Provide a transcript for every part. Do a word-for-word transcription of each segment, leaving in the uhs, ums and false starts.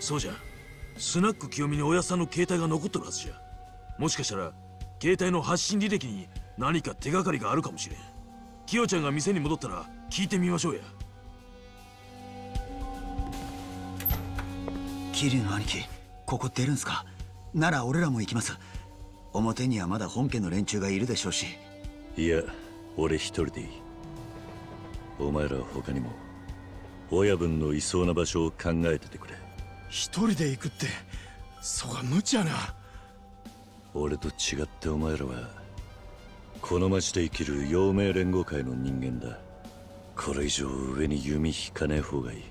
そうじゃ。スナック清美におやっさんの携帯が残ってるはずじゃ。もしかしたら携帯の発信履歴に何か手がかりがあるかもしれん。キヨちゃんが店に戻ったら聞いてみましょうや。 桐生の兄貴、ここ出るんすか？なら俺らも行きます。表にはまだ本家の連中がいるでしょうし。 いや、俺一人でいい。お前らは他にも親分のいそうな場所を考えててくれ。 一人で行くってそが無茶な。 俺と違ってお前らはこの町で生きる陽明連合会の人間だ。これ以上上に弓引かねえ方がいい。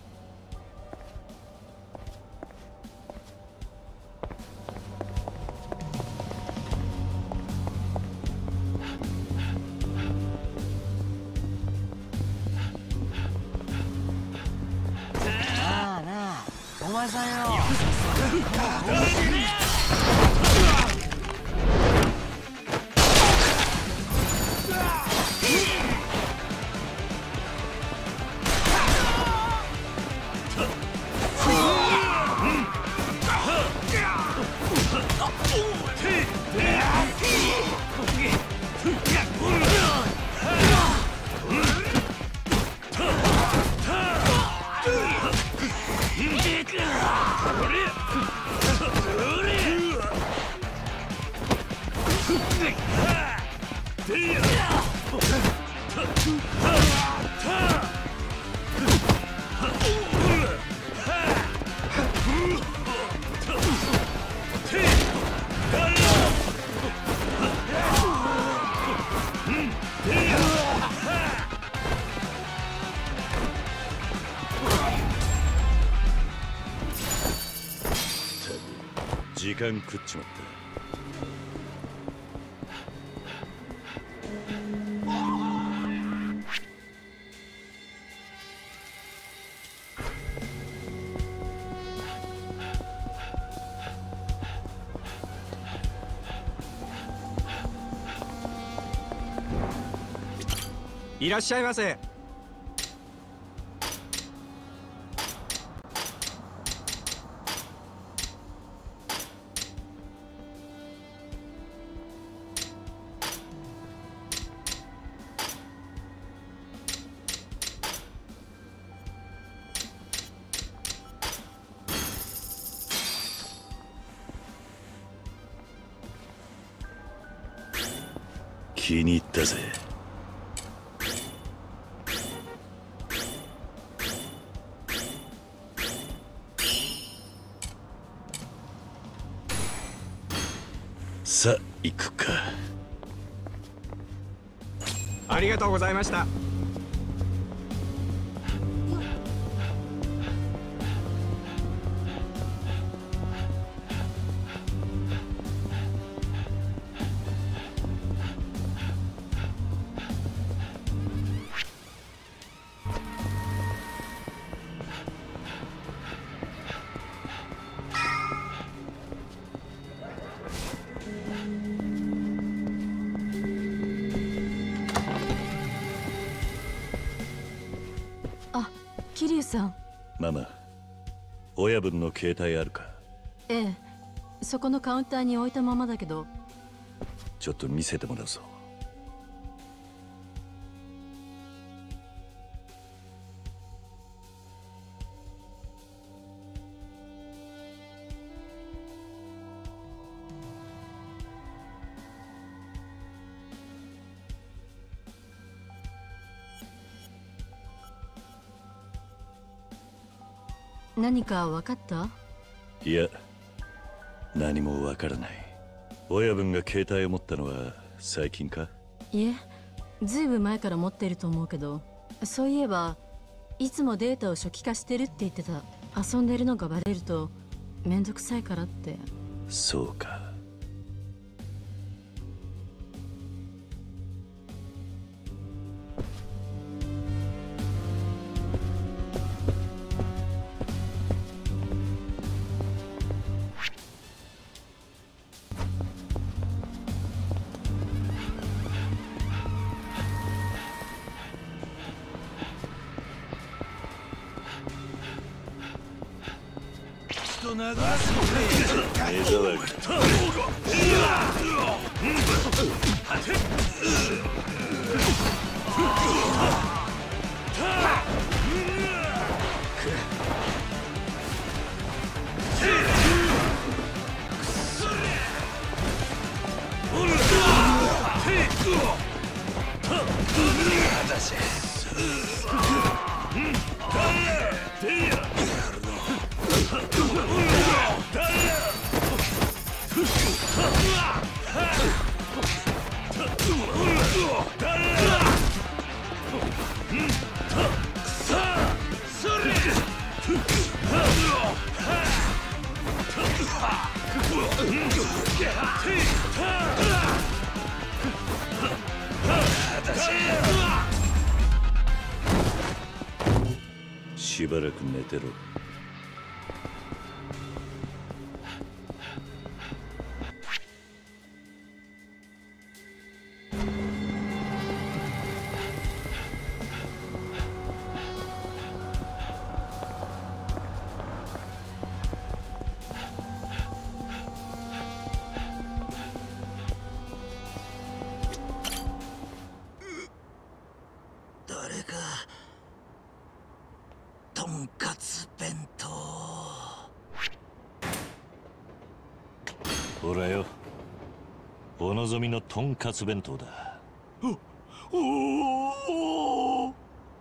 お前さんよ。 時間食っちまった。 いらっしゃいませ。 気に入ったぜ。さあ行くか。 ありがとうございました。 桐生さん。 ママ、親分の携帯あるか？ ええ、そこのカウンターに置いたままだけど。 ちょっと見せてもらうぞ。 何か分かった？ いや、何もわからない。親分が携帯を持ったのは最近か？ いえ、ずいぶん前から持っていると思うけど、そういえばいつもデータを初期化してるって言ってた。遊んでるのがバレるとめんどくさいからって。 そうか。 と流す目障り。しばらく寝てろ。 誰かとんかつ弁当。 ほらよ、お望みのとんかつ弁当だ。 おお。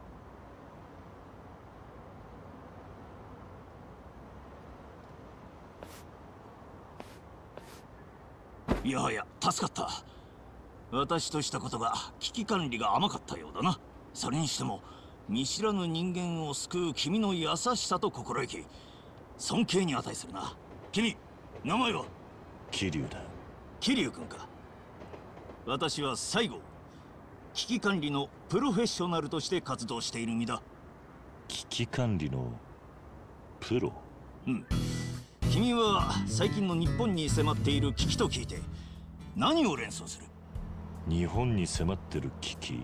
いやはや助かった。私としたことが危機管理が甘かったようだな。それにしても見知らぬ人間を救う君の優しさと心意気、尊敬に値するな。君、名前は？ 桐生だ。 桐生君か。私は西郷。危機管理のプロフェッショナルとして活動している身だ。 危機管理のプロ？ うん。君は最近の日本に迫っている危機と聞いて何を連想する？ 日本に迫ってる危機？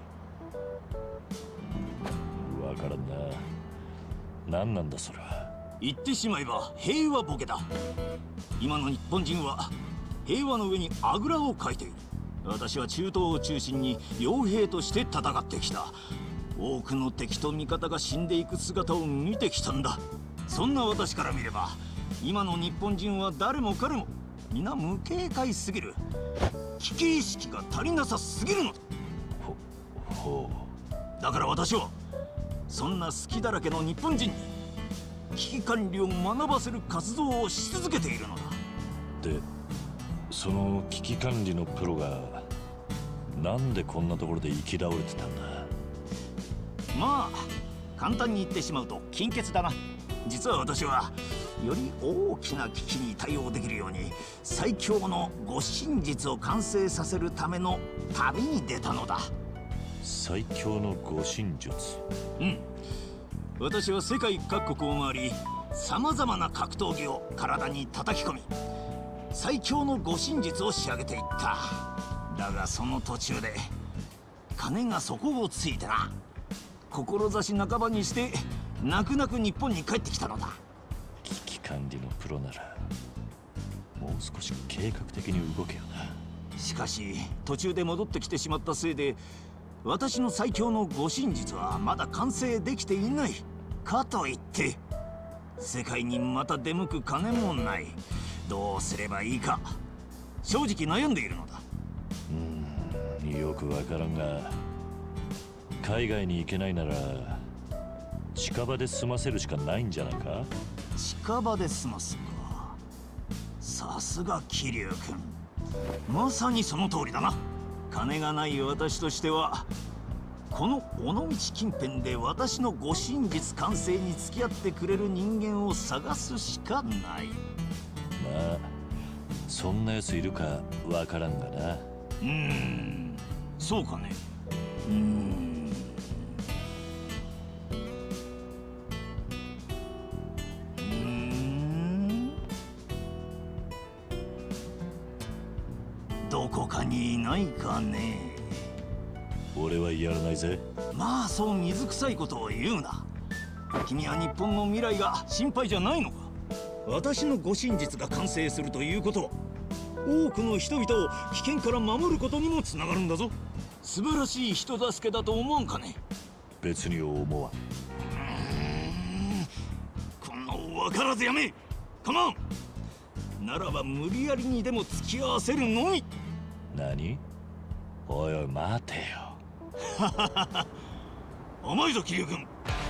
わからんな。何なんだそれは。 言ってしまえば平和ボケだ。今の日本人は平和の上にあぐらをかいている。私は中東を中心に傭兵として戦ってきた。多くの敵と味方が死んでいく姿を見てきたんだ。そんな私から見れば今の日本人は誰も彼も皆無警戒すぎる。危機意識が足りなさすぎるのだ。 ほほう。だから私はそんな隙だらけの日本人に危機管理を学ばせる活動をし続けているのだ。 で、その危機管理のプロがなんでこんなところで生き倒れてたんだ？ まあ簡単に言ってしまうと金欠だな。実は私はより大きな危機に対応できるように最強の護身術を完成させるための旅に出たのだ。 最強の護身術？ うん。私は世界各国を回りさまざまな格闘技を体に叩き込み最強の護身術を仕上げていった。だがその途中で金が底をついてな、志半ばにして泣く泣く日本に帰ってきたのだ。 危機管理のプロならもう少し計画的に動けよな。 しかし途中で戻ってきてしまったせいで私の最強の護身術はまだ完成できていない。かといって世界にまた出向く金もない。どうすればいいか正直悩んでいるのだ。 うーん、よくわからんが海外に行けないなら近場で済ませるしかないんじゃないか？ 近場で済ますか。さすが桐生君、まさにその通りだな。金がない私としてはこの尾道近辺で私の護身術完成に付き合ってくれる人間を探すしかない。 まあそんなやついるかわからんがな。 うーん、そうかね。うーんうーんどこかにいないかね。 俺はやらないぜ。 まあそう水臭いことを言うな。君は日本の未来が心配じゃないのか？ 私の護身術が完成するということは多くの人々を危険から守ることにもつながるんだぞ。素晴らしい人助けだと思わんかね。 別に思わん。 こんな分からずやめ。カモン。ならば無理やりにでも付き合わせるのみ。 何？おいおい待てよ。 甘いぞ桐生君。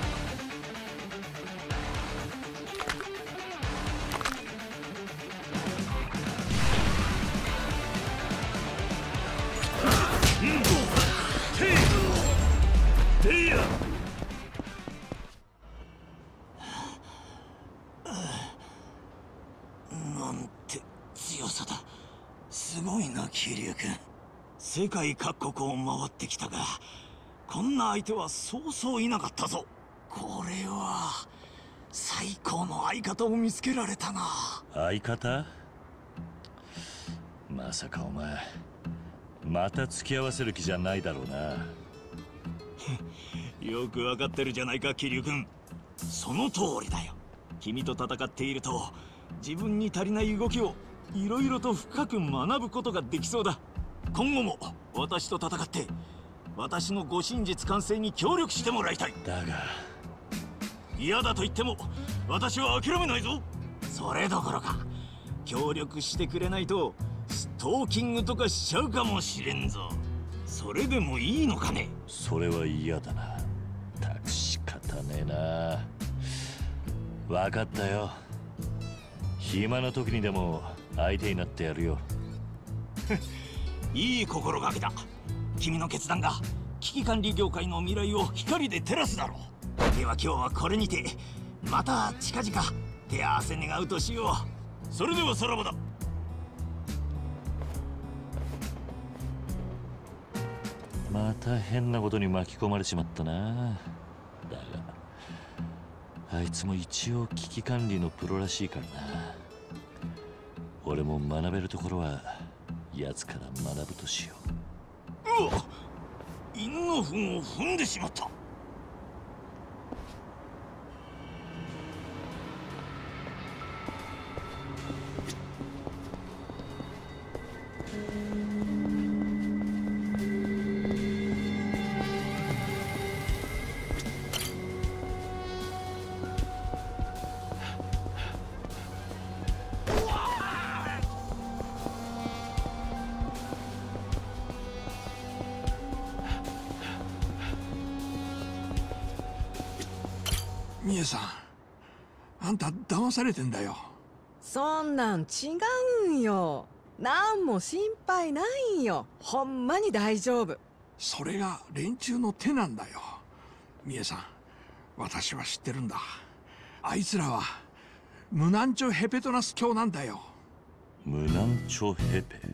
なんて強さだ。すごいな桐生君。世界各国を回ってきたがこんな相手はそうそういなかったぞ。これは最高の相方を見つけられたな。 相方？まさかお前また付き合わせる気じゃないだろうな。 よくわかってるじゃないか桐生君。その通りだよ。君と戦っていると自分に足りない動きをいろいろと深く学ぶことができそうだ。今後も私と戦って私の護身術完成に協力してもらいたい。 だが嫌だと言っても私は諦めないぞ。それどころか協力してくれないとストーキングとかしちゃうかもしれんぞ。それでもいいのかね。 それは嫌だな。たく仕方ねえな。分かったよ。暇な時にでも相手になってやるよ。 いい心がけだ。君の決断が危機管理業界の未来を光で照らすだろう。では今日はこれにてまた近々手合わせ願うとしよう。それではさらばだ。 また変なことに巻き込まれちまったな。だがあいつも一応危機管理のプロらしいからな。俺も学べるところは奴から学ぶとしよう。うわっ、犬の糞を踏んでしまった。 ミエさん、あんた騙されてんだよ。 そんなん違うんよ。なんも心配ないんよ。ほんまに大丈夫。 それが連中の手なんだよ。ミエさん、私は知ってるんだ。あいつらはムナンチョ・ヘペトナス教なんだよ。 ムナンチョ・ヘペ？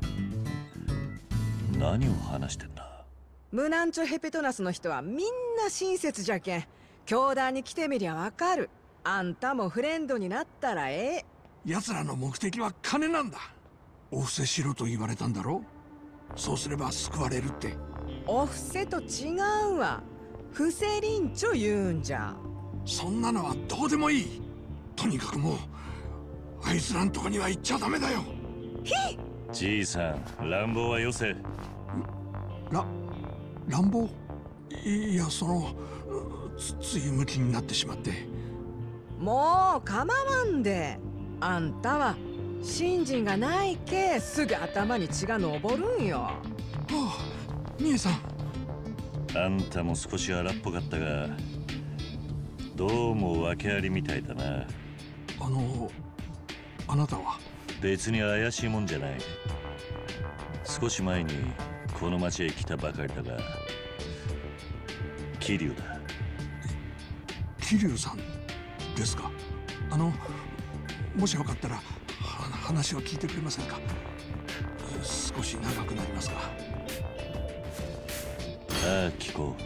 何を話してんだ？ ムナンチョ・ヘペトナスの人はみんな親切じゃけん。教団に来てみりゃわかる。あんたもフレンドになったらええ。 奴らの目的は金なんだ。お布施しろと言われたんだろ。そうすれば救われるって。 お布施と違うわ。不正臨チョ言うんじゃ。 そんなのはどうでもいい。とにかくもうあいつらんとこには行っちゃダメだよ。 ひっ、 じいさん、乱暴はよせ。 ら乱暴？いや、そのつ, つい向きになってしまって。 もう構わんで。あんたは信心がないけすぐ頭に血が昇るんよ。はあ、ミエさん。 あんたも少し荒っぽかったがどうも訳ありみたいだな。 あのあなたは？ 別に怪しいもんじゃない。少し前にこの町へ来たばかりだが桐生だ。 桐生さんですか？あのもしよかったら話を聞いてくれませんか？少し長くなりますが。 ああ、聞こう。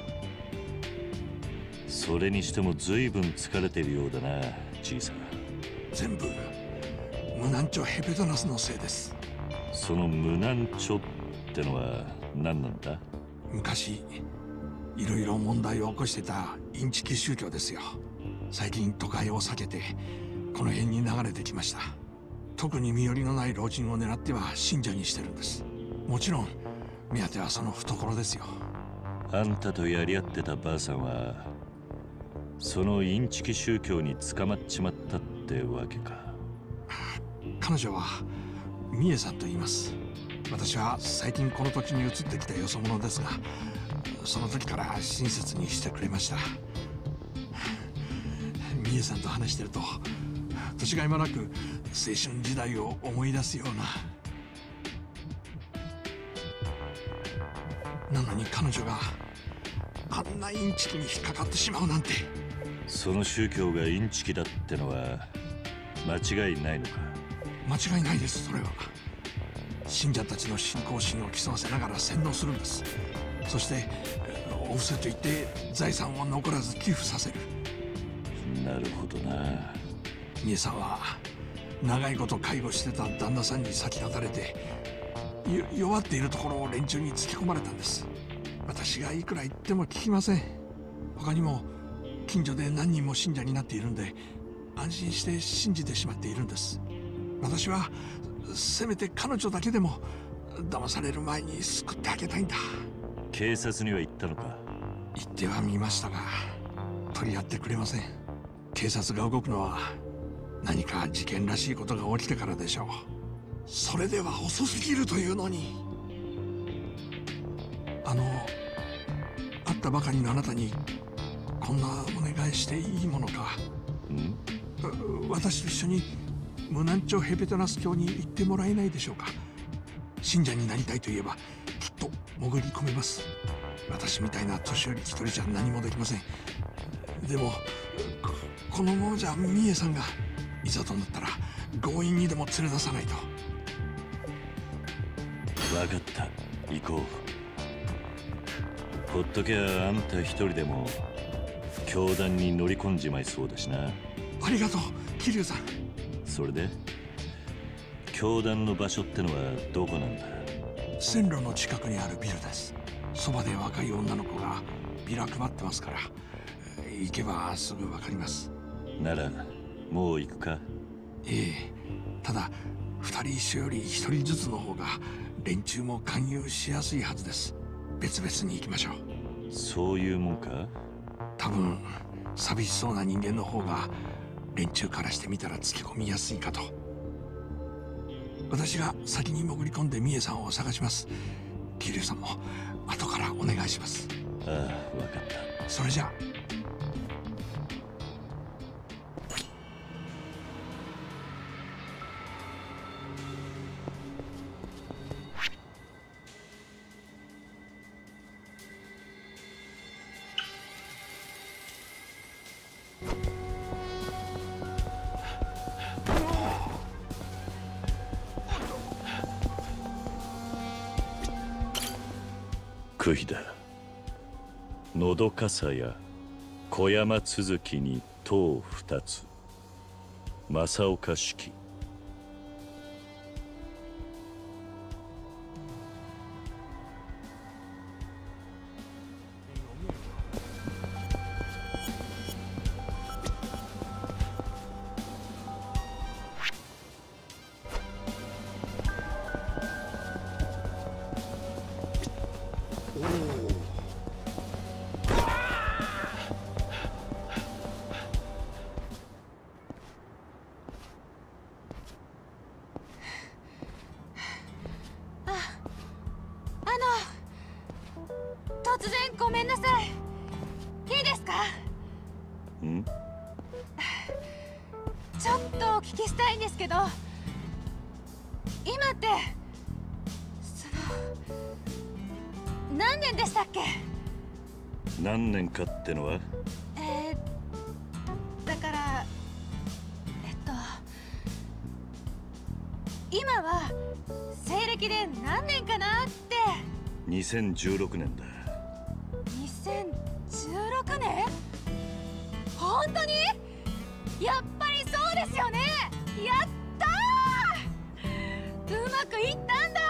それにしても随分疲れているようだな、じいさん。 全部ムナンチョ・ヘペトナスのせいです。 そのムナンチョってのは何なんだ？ 昔いろいろ問題を起こしてたインチキ宗教ですよ。最近都会を避けてこの辺に流れてきました。特に身寄りのない老人を狙っては信者にしてるんです。もちろん目当てはその懐ですよ。 あんたとやり合ってたばあさんはそのインチキ宗教に捕まっちまったってわけか。 彼女はミエさんと言います。私は最近この土地に移ってきたよそ者ですが、その時から親切にしてくれました。ミエさんと話してると年がいもなく青春時代を思い出すような。なのに彼女があんなインチキに引っかかってしまうなんて。 その宗教がインチキだってのは間違いないのか？ 間違いないです。それは信者たちの信仰心を競わせながら洗脳するんです。そしてお布施といって財産を残らず寄付させる。 なるほどな。 ミエさんは長いこと介護してた旦那さんに先立たれて弱っているところを連中に突き込まれたんです。私がいくら言っても聞きません。他にも近所で何人も信者になっているんで安心して信じてしまっているんです。私はせめて彼女だけでも騙される前に救ってあげたいんだ。 警察には行ったのか？ 言ってはみましたが取り合ってくれません。警察が動くのは何か事件らしいことが起きてからでしょう。それでは遅すぎるというのに。あの会ったばかりのあなたにこんなお願いしていいものか。 ん？ 私と一緒にムナンチョヘペトナス教に行ってもらえないでしょうか。信者になりたいといえばきっと潜り込めます。私みたいな年寄り一人じゃ何もできません。でも こ, このままじゃミエさんがいざとなったら強引にでも連れ出さないと。 分かった、行こう。ほっときゃあんた一人でも教団に乗り込んじまいそうだしな。 ありがとう桐生さん。 それで教団の場所ってのはどこなんだ？ 線路の近くにあるビルです。そばで若い女の子がビラ配ってますから行けばすぐ分かります。 ならもう行くか？ ええ、ただ二人一緒より一人ずつの方が連中も勧誘しやすいはずです。別々に行きましょう。 そういうもんか？ 多分寂しそうな人間の方が連中からしてみたら突き込みやすいかと。私が先に潜り込んでミエさんを探します。桐生さんも後からお願いします。 ああ、分かった。 それじゃあ。 杭だ。のどかさや小山続きに塔二つ。正岡式。 突然ごめんなさい。いいですか？ ん？ ちょっとお聞きしたいんですけど、今ってその何年でしたっけ？ 何年かってのは？ えー、だからえっと今は西暦で何年かなって。 にせんじゅうろくねんだ。 にせんじゅうろくねん？本当に？やっぱりそうですよね。やったー！うまくいったんだ。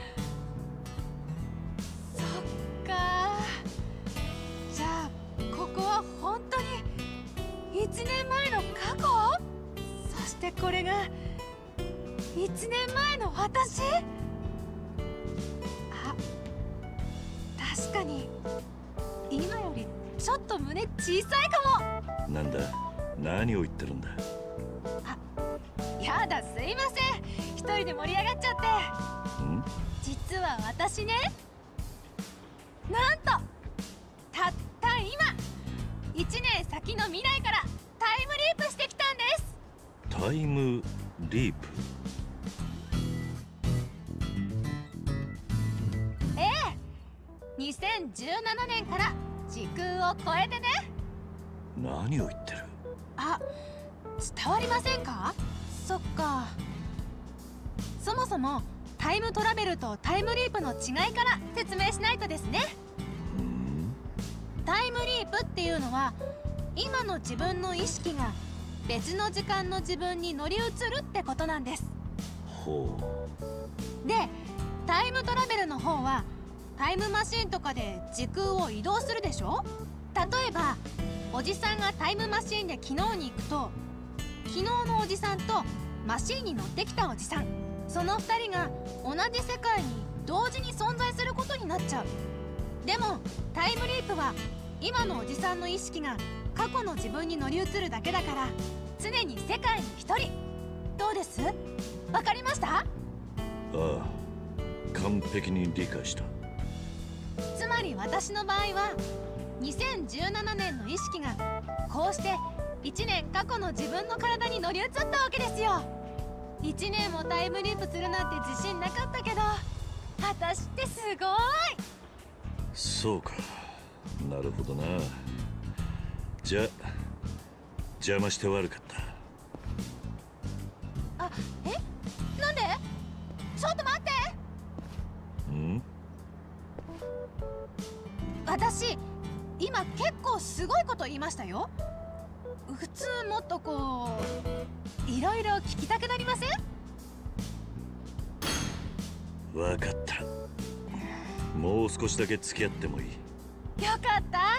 そっか。じゃあここは本当にいちねんまえの過去？さしてこれがいちねんまえの私？あ、確かに今よりちょっと胸小さいかも。 なんだ、何を言ってるんだ。 やだ、すいません、一人で盛り上がっちゃって。 ん？ 実は私ね、なんとたった今いちねん先の未来からタイムリープしてきたんです。 タイムリープ？ ええ、にせんじゅうななねんから時空を超えてね。 何を言ってる。 あ、伝わりませんか？そっか。そもそもタイムトラベルとタイムリープの違いから説明しないとですね。タイムリープっていうのは今の自分の意識が別の時間の自分に乗り移るってことなんです。 ほう。で、タイムトラベルの方はタイムマシンとかで時空を移動するでしょ。例えばおじさんがタイムマシンで昨日に行くと、昨日のおじさんとマシンに乗ってきたおじさん、そのふたりが同じ世界に同時に存在することになっちゃう。でもタイムリープは今のおじさんの意識が過去の自分に乗り移るだけだから、常に世界に一人。どうです？わかりました？ ああ、完璧に理解した。 つまり私の場合はにせんじゅうななねんの意識がこうしていちねん過去の自分の体に乗り移ったわけですよ。いちねんもタイムリープするなんて自信なかったけど、私ってすごい。 そうか、なるほどな。じゃあ邪魔して悪かった。 あ、え、なんで？ちょっと待って。 ん？ 私今結構すごいこと言いましたよ。普通もっとこういろいろ聞きたくなりません？ わかった。もう少しだけ付き合ってもいい？ よかった、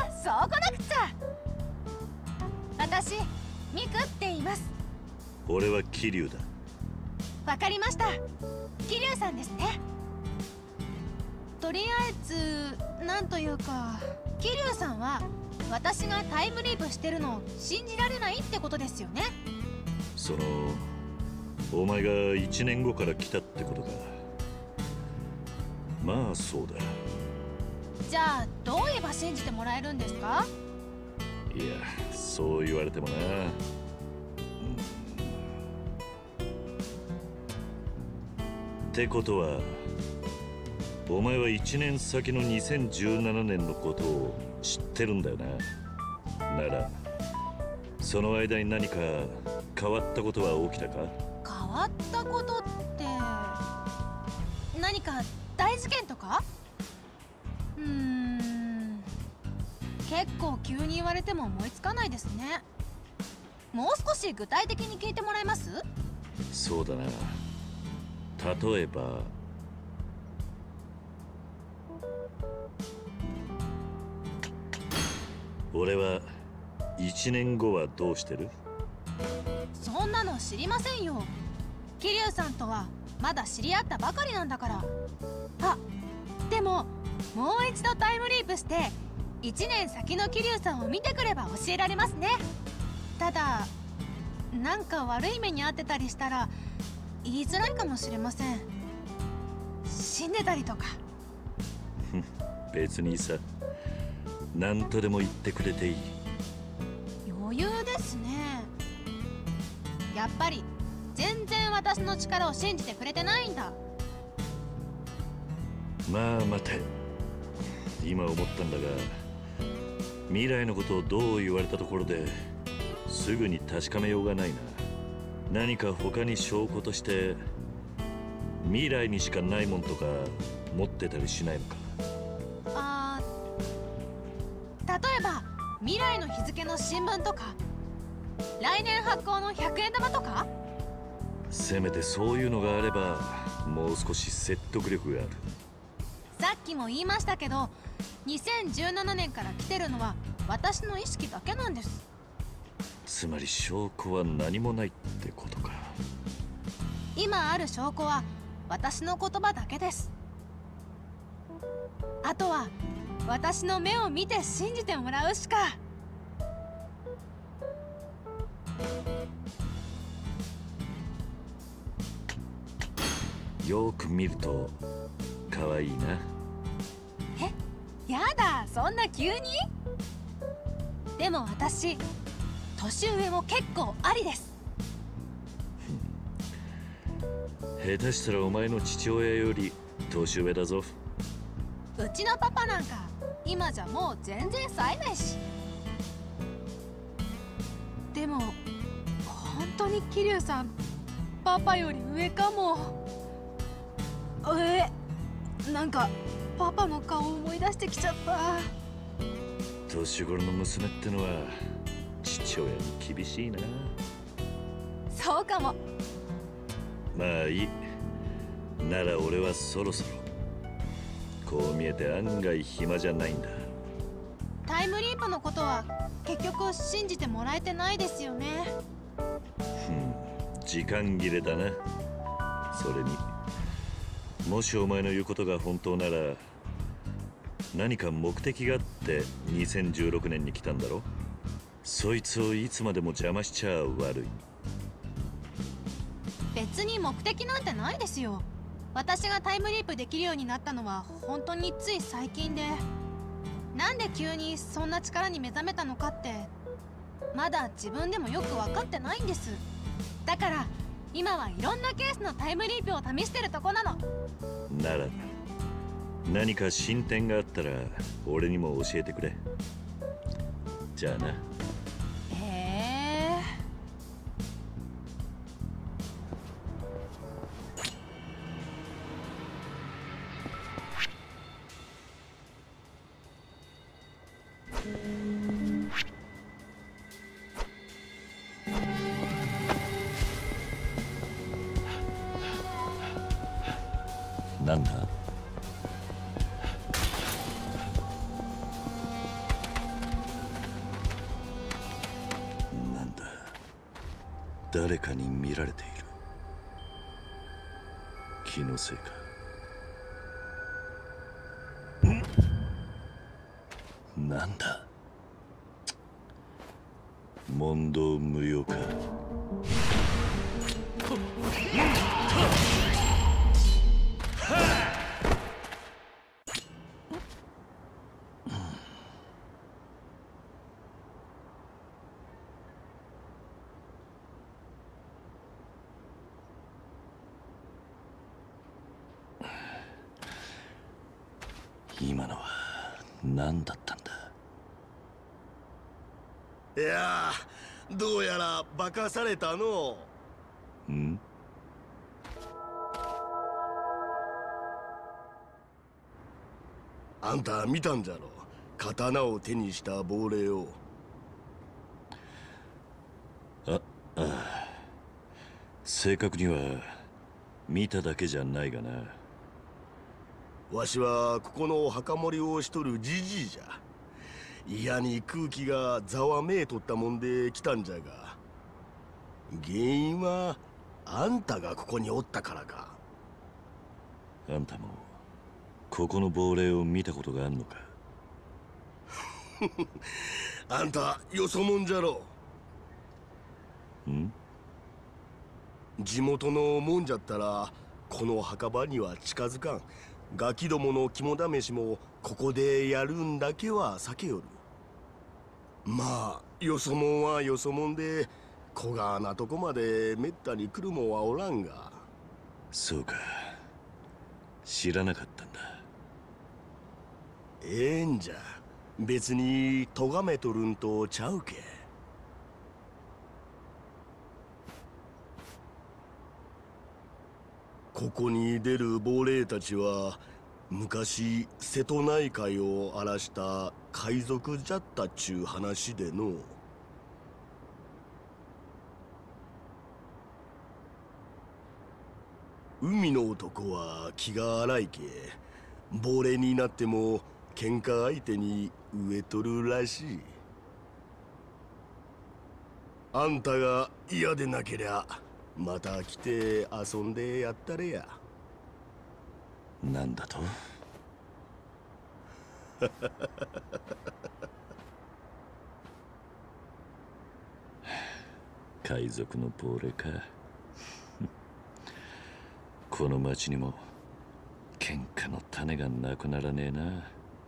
そうこなくちゃ。私ミクって言います。 俺は桐生だ。 わかりました、桐生さんですね。とりあえずなんというか、桐生さんは私がタイムリープしてるのを信じられないってことですよね。 そのお前がいちねんごから来たってことか。まあそうだ。 じゃあどう言えば信じてもらえるんですか？ いや、そう言われてもな。うん、ってことはお前はいちねん先のにせんじゅうななねんのことを知ってるんだよな。ならその間に何か変わったことは起きたか？ 変わったことって何か大事件とか？うーん、結構急に言われても思いつかないですね。もう少し具体的に聞いてもらえます？ そうだな。例えば俺はいちねんごはどうしてる？ そんなの知りませんよ。桐生さんとはまだ知り合ったばかりなんだから。あ、でももう一度タイムリープしていちねん先の桐生さんを見てくれば教えられますね。ただなんか悪い目に遭ってたりしたら言いづらいかもしれません。死んでたりとか。 別にさ、何とでも言ってくれていい。 余裕ですね。やっぱり全然私の力を信じてくれてないんだ。 まあ待て、今思ったんだが、未来のことをどう言われたところですぐに確かめようがないな。何か他に証拠として未来にしかないもんとか持ってたりしないのか？ あー、例えば未来の日付の新聞とか来年発行のひゃくえん玉とか。 せめてそういうのがあればもう少し説得力がある。 さっきも言いましたけど、にせんじゅうななねんから来てるのは私の意識だけなんです。 つまり証拠は何もないってことか。 今ある証拠は私の言葉だけです。あとは私の目を見て信じてもらうしか。 よく見ると可愛いな。 え、やだ、そんな急に？でも私年上も結構ありです。 下手したらお前の父親より年上だぞ。 うちのパパなんか今じゃもう全然冴えないし。でも本当に桐生さんパパより上かも。え、なんかパパの顔を思い出してきちゃった。 年頃の娘ってのは父親に厳しいな。 そうかも。 まあいい。なら俺はそろそろ。こう見えて案外暇じゃないんだ。 タイムリープのことは結局信じてもらえてないですよね。 ふん、時間切れだな。それにもしお前の言うことが本当なら何か目的があってにせんじゅうろくねんに来たんだろ。そいつをいつまでも邪魔しちゃ悪い。 別に目的なんてないですよ。私がタイムリープできるようになったのは本当につい最近で、なんで急にそんな力に目覚めたのかってまだ自分でもよく分かってないんです。だから今はいろんなケースのタイムリープを試してるとこなの。 なら何か進展があったら俺にも教えてくれ。じゃあな。 へえ。 なんだ？なんだ？誰かに見られている。気のせいか。なんだ？問答無用か。今のは何だったんだ。 いやー、どうやら化かされたのう。 ん？ あんた見たんじゃろ、刀を手にした亡霊を。 あ、ああ、正確には見ただけじゃないがな。 わしはここの墓守をしとるじじいじゃ。嫌に空気がざわめいとったもんで来たんじゃが、原因はあんたがここにおったからか。 あんたもここの亡霊を見たことがあんのか？ あんたよそもんじゃろ。 ん？ 地元のもんじゃったらこの墓場には近づかん。ガキどもの肝試しもここでやるんだけは避けよる。まあよそもんはよそもんで小川なとこまでめったに来るもんはおらんが。 そうか、知らなかったんだ。 ええんじゃ、別に咎めとるんとちゃうけ。ここに出る亡霊たちは昔瀬戸内海を荒らした海賊じゃったっちゅう話での。海の男は気が荒いけ、亡霊になっても喧嘩相手に飢えとるらしい。 あんたが嫌でなけりゃまた来て遊んでやったれや。 なんだと？海賊の亡霊か。この町にも喧嘩の種がなくならねえな。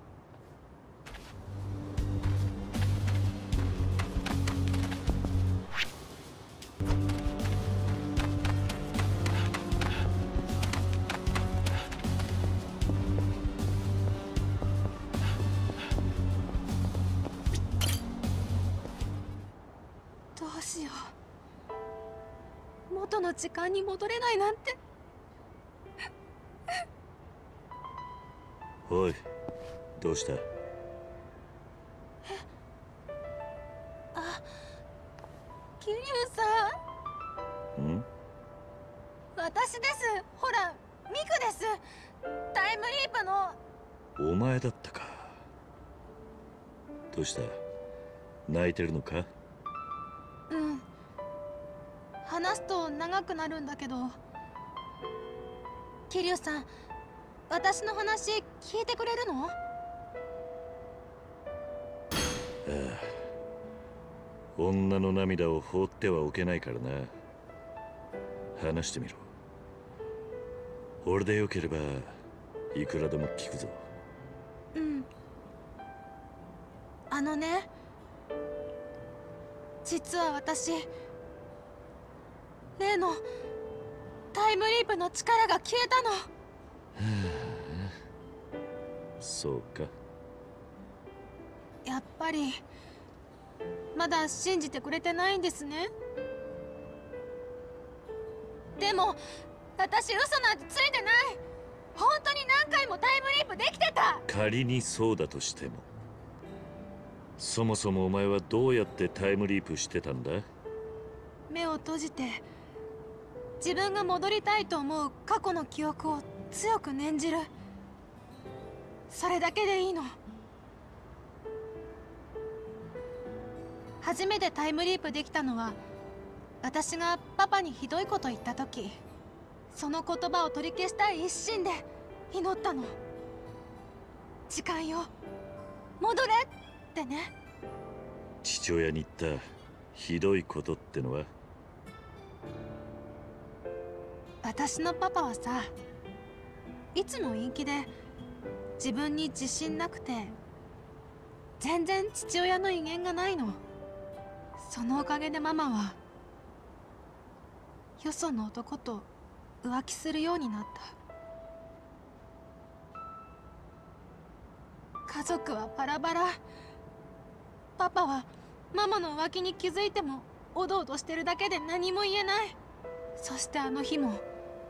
どうしよう。元の時間に戻れないなんて。 おい、どうした？ あ、桐生さん。 ん？ 私です。ほら、ミクです。タイムリープの。 お前だったか。どうした？泣いてるのか？ うん。話すと長くなるんだけど、桐生さん、私の話聞いてくれるの？ ああ、女の涙を放ってはおけないからな。話してみろ。俺でよければいくらでも聞くぞ。 うん。あのね、実は私、例のタイムリープの力が消えたの。 そうか。 やっぱりまだ信じてくれてないんですね。でも私嘘なんてついてない。本当に何回もタイムリープできてた。 仮にそうだとしても、そもそもお前はどうやってタイムリープしてたんだ？ 目を閉じて自分が戻りたいと思う過去の記憶を強く念じる。それだけでいいの。初めてタイムリープできたのは私がパパにひどいこと言った時、その言葉を取り消したい一心で祈ったの。時間よ、戻れってね。 父親に言ったひどいことってのは？ 私のパパはさ、いつも陰気で自分に自信なくて、全然父親の威厳がないの。そのおかげでママはよその男と浮気するようになった。家族はバラバラ。パパはママの浮気に気づいてもおどおどしてるだけで何も言えない。そしてあの日も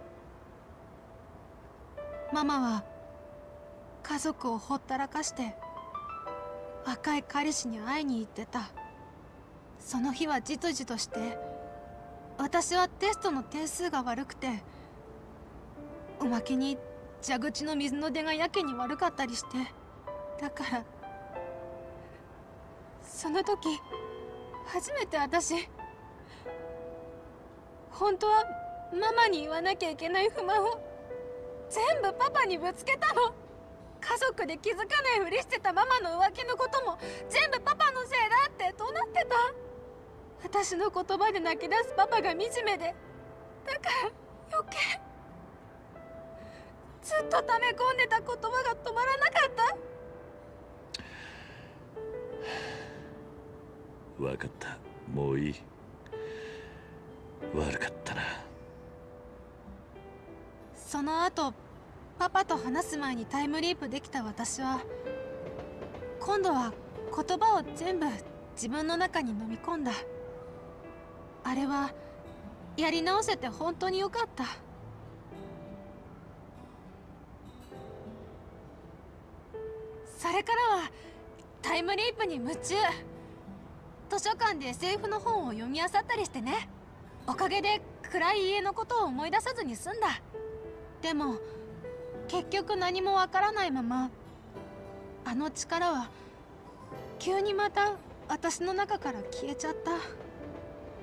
ママは家族をほったらかして若い彼氏に会いに行ってた。その日はじとじとして、私はテストの点数が悪くて、おまけに蛇口の水の出がやけに悪かったりして、だからその時初めて私、本当はママに言わなきゃいけない不満を全部パパにぶつけたの。家族で気づかないふりしてたママの浮気のことも全部パパのせいだって怒鳴ってた。私の言葉で泣き出すパパが惨めで、だから余計ずっと溜め込んでた言葉が止まらなかった。 わかった、もういい。悪かったな。 その後パパと話す前にタイムリープできた私は、今度は言葉を全部自分の中に飲み込んだ。あれはやり直せて本当によかった。それからはタイムリープに夢中。図書館で エスエフ の本を読み漁ったりしてね。おかげで暗い家のことを思い出さずに済んだ。でも結局何もわからないまま、あの力は急にまた私の中から消えちゃった。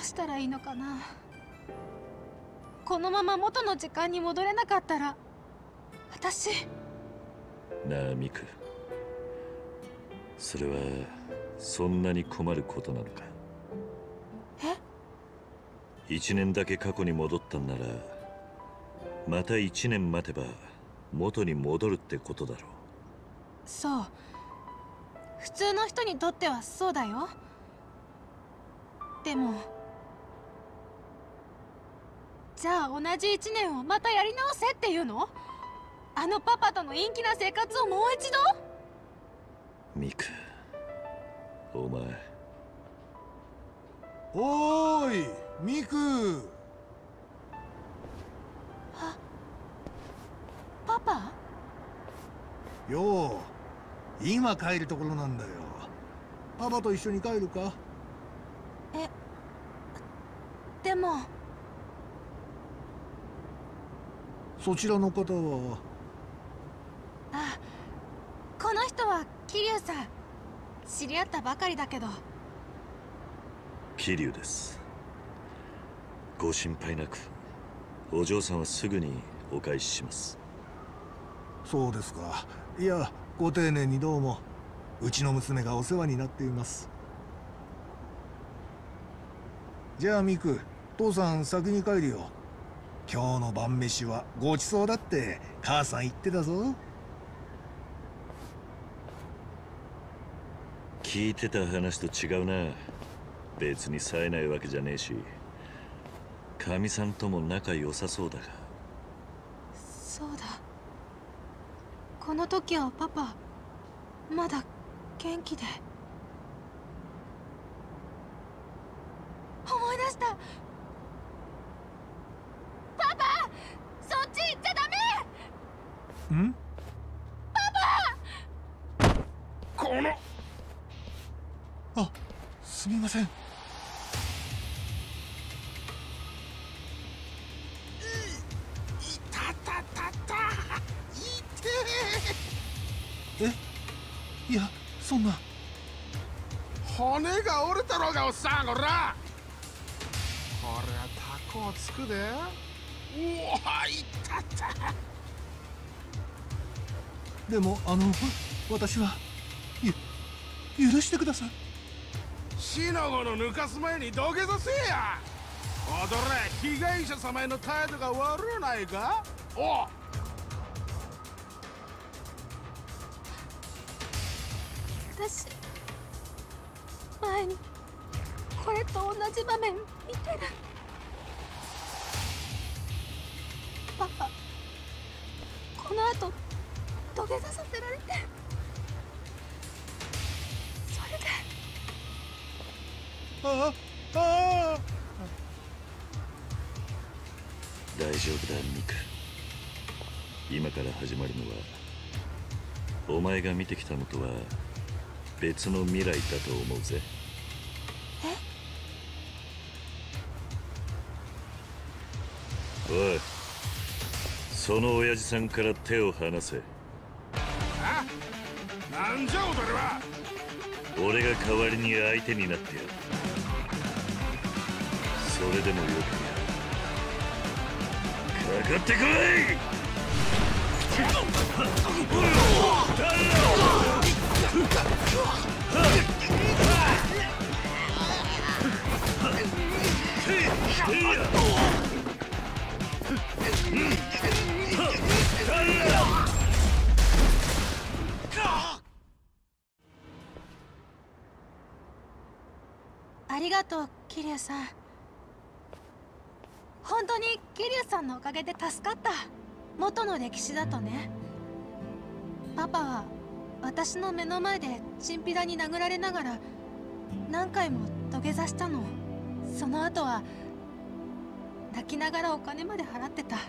うしたらいいのかな。このまま元の時間に戻れなかったら私。 なあミク、それはそんなに困ることなのか。 え？ 一年だけ過去に戻ったんならまた一年待てば元に戻るってことだろう。 そう、普通の人にとってはそうだよ。でもじゃあ同じ一年をまたやり直せっていうの？あのパパとの陰気な生活をもう一度？ ミク、お前。 おーいミク。 あ、パパ？ よう、今帰るところなんだよ。パパと一緒に帰るか？ え、でもそちらの方は？ あ、この人は桐生さん。知り合ったばかりだけど。 桐生です。ご心配なく、お嬢さんはすぐにお返しします。 そうですか。いや、ご丁寧にどうも。うちの娘がお世話になっています。じゃあミク、父さん先に帰るよ。今日の晩飯はごちそうだって母さん言ってたぞ。 聞いてた話と違うな。別に冴えないわけじゃねえし、かみさんとも仲良さそうだが。 そうだ、この時はパパまだ元気で。思い出した。パパ、そっち行っちゃダメ。 ん？ パパ！ この…あ、すみません。え、いや、そんな。 骨が折れたろうがおっさん、こら。これはタコをつくで。うわ、いったった。 でもあの私はゆ許してください。 死の子の抜かす前に土下座せえや。踊れ、被害者様への態度が悪うないか。おう。 私前にこれと同じ場面見てる。パパ、この後土下座させられて、それで。 ああ、ああ。 大丈夫だミク。今から始まるのはお前が見てきたのとは別の未来だと思うぜ。 え？ おい、その親父さんから手を離せ。 あ？なんじゃ踊れは。 俺が代わりに相手になってやる。それでもよくかかってこい。 ありがとう、桐生さん。本当に桐生さんのおかげで助かった。元の歴史だとね。パパは私の目の前でチンピラに殴られながら何回も土下座したの。その後は泣きながらお金まで払ってた。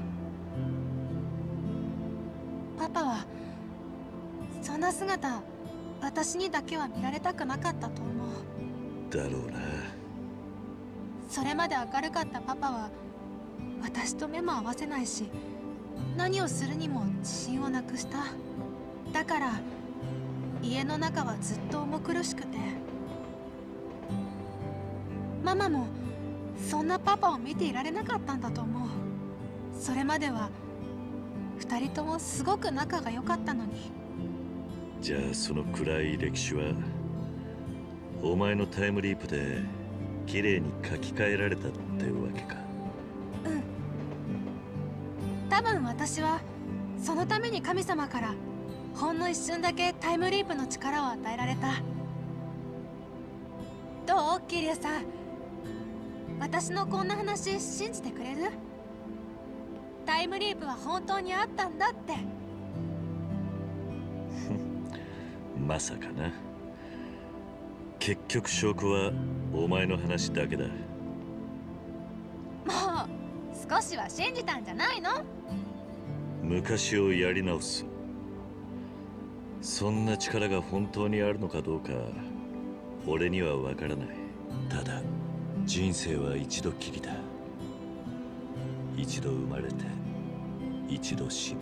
パパはそんな姿私にだけは見られたくなかったと思う。 だろうな。 それまで明るかったパパは私と目も合わせないし、何をするにも自信をなくした。だから家の中はずっと重苦しくて、ママもそんなパパを見ていられなかったんだと思う。それまでは二人ともすごく仲が良かったのに。 じゃあその暗い歴史はお前のタイムリープで綺麗に書き換えられたってわけか。 うん。多分私はそのために神様からほんの一瞬だけタイムリープの力を与えられた。どうキリュウさん、私のこんな話信じてくれる？タイムリープは本当にあったんだって。 まさかな。結局証拠はお前の話だけだ。 もう少しは信じたんじゃないの？ 昔をやり直す、そんな力が本当にあるのかどうか俺にはわからない。ただ人生は一度きりだ。一度生まれて一度死ぬ。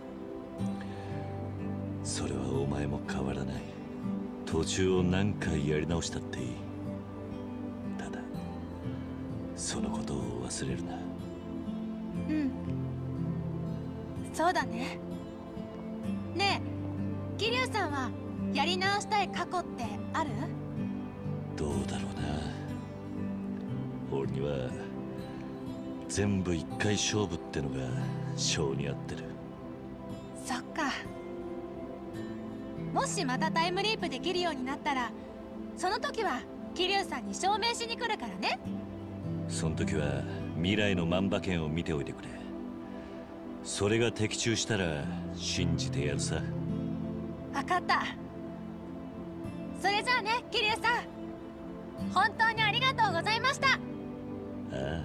それはお前も変わらない。途中を何回やり直したっていい。ただそのことを忘れるな。 うん、そうだね。ねえ、キリュウさんはやり直したい過去ってある？ どうだろうな。俺には全部一回勝負ってのが性に合ってる。 そっか。もしまたタイムリープできるようになったら、その時はキリュウさんに証明しに来るからね。 その時は未来の万馬券を見ておいてくれ。それが的中したら信じてやるさ。 分かった。それじゃあね、キリュウさん、本当にありがとうございました。 ああ。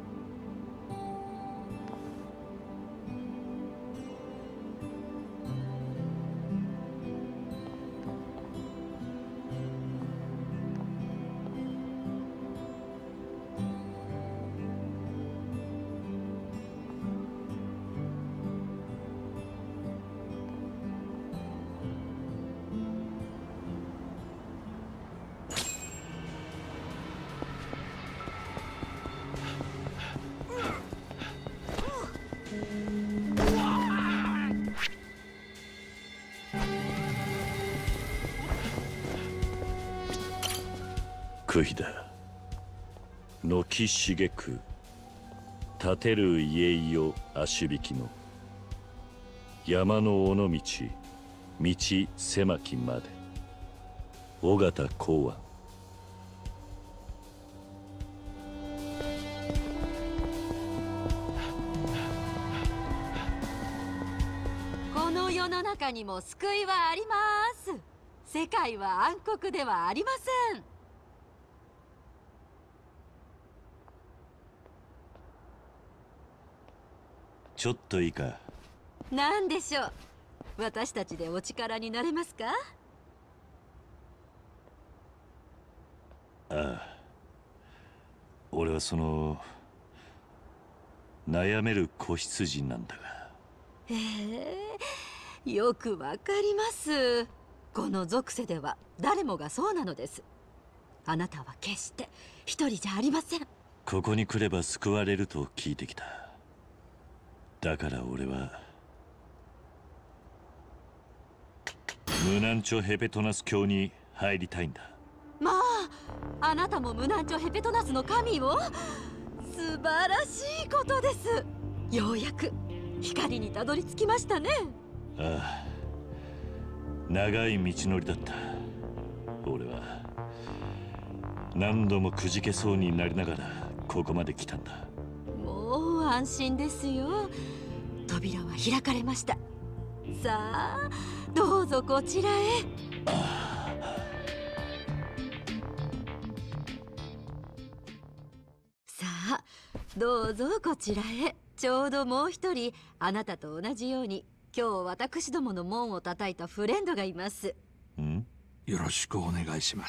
杭だ。軒茂く立てる家よ足引きの山の尾道道狭きまで尾形公安。 この世の中にも救いはあります。世界は暗黒ではありません。 ちょっといいか。 何でしょう。私たちでお力になれますか？ ああ、俺はその悩める子羊なんだが。 へえ、よくわかります。この属性では誰もがそうなのです。あなたは決して一人じゃありません。 ここに来れば救われると聞いてきた。だから俺はムナンチョ・ヘペトナス教に入りたいんだ。 まあ、あなたもムナンチョ・ヘペトナスの神を。素晴らしいことです。ようやく光にたどり着きましたね。 ああ、長い道のりだった。俺は何度もくじけそうになりながらここまで来たんだ。 もう安心ですよ。扉は開かれました。さあ、どうぞこちらへ。さあ、どうぞこちらへ。ちょうどもう一人あなたと同じように今日私どもの門を叩いたフレンドがいます。 ん？よろしくお願いします。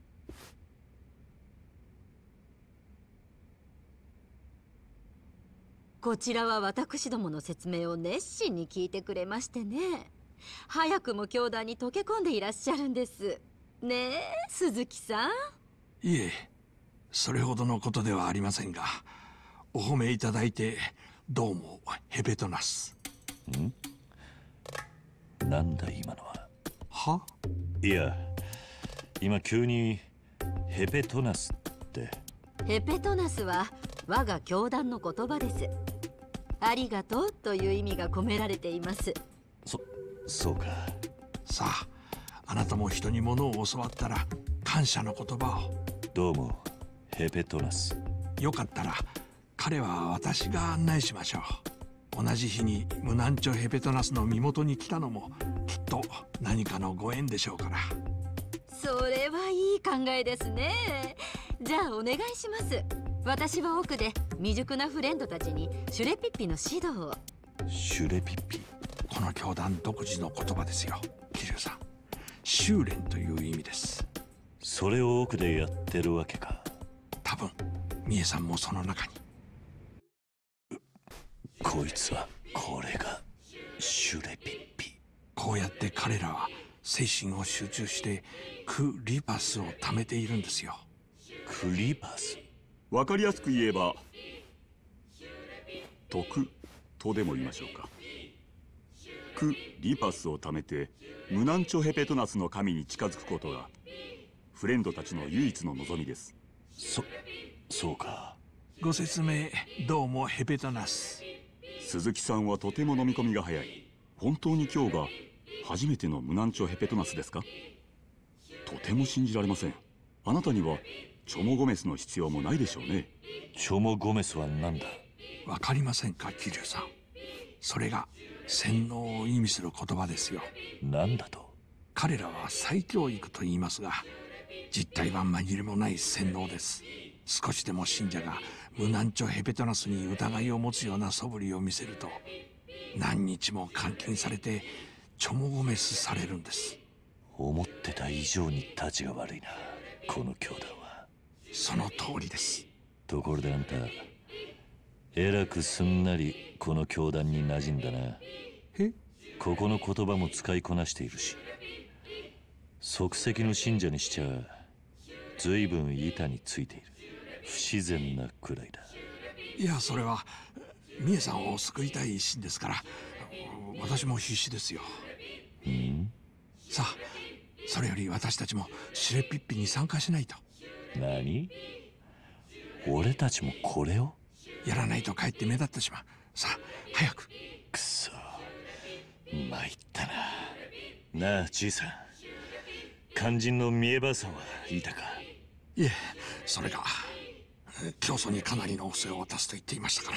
こちらは私どもの説明を熱心に聞いてくれましてね。早くも教団に溶け込んでいらっしゃるんですねえ、鈴木さん。 いえ、 それほどのことではありませんが、お褒めいただいてどうもヘペトナス。 ん？なんだ今のは。 は？ いや、今急にヘペトナスって。 ヘペトナスは我が教団の言葉です。ありがとうという意味が込められています。 そ、そうか。 さあ、あなたも人に物を教わったら感謝の言葉を。 どうもヘペトナス。 よかったら彼は私が案内しましょう。同じ日にムナンチョヘペトナスの身元に来たのもきっと何かのご縁でしょうから。 それはいい考えですね。じゃあお願いします。私は奥で未熟なフレンドたちにシュレピッピの指導を。 シュレピッピ、 この教団独自の言葉ですよ、桐生さん。修練という意味です。 それを奥でやってるわけか。 多分ミエさんもその中に。 こいつはこれがシュレピッピ。 こうやって彼らは精神を集中してク・リバスを貯めているんですよ。 クリバス。 わかりやすく言えば徳とでも言いましょうか。ク・リパスを貯めてムナンチョヘペトナスの神に近づくことがフレンドたちの唯一の望みです。 そ、そうか。 ご説明どうもヘペトナス。 鈴木さんはとても飲み込みが早い。本当に今日が初めてのムナンチョヘペトナスですか？とても信じられません。あなたにはチョモゴメスの必要もないでしょうね。 チョモゴメスは何だ？ わかりませんか、桐生さん。それが洗脳を意味する言葉ですよ。 何だと？ 彼らは再教育と言いますが、実態は紛れもない洗脳です。少しでも信者がムナンチョヘペトナスに疑いを持つような素振りを見せると、何日も監禁されてチョモゴメスされるんです。 思ってた以上にたちが悪いな、この教団は。 その通りです。 ところであんた、えらくすんなりこの教団に馴染んだな。 え？ ここの言葉も使いこなしているし、即席の信者にしちゃ随分板についている。不自然なくらいだ。 いや、それはミエさんを救いたい一心ですから、私も必死ですよ。 ん？ さあ、それより私たちもシュレピッピに参加しないと。 何？俺たちもこれを？ やらないとかえって目立ってしまう。さあ、早く。 くそ、参ったな。なあ、じいさん。肝心の三重ばあさんはいたか？ いえ、それが教祖にかなりのお布施を渡すと言っていましたから、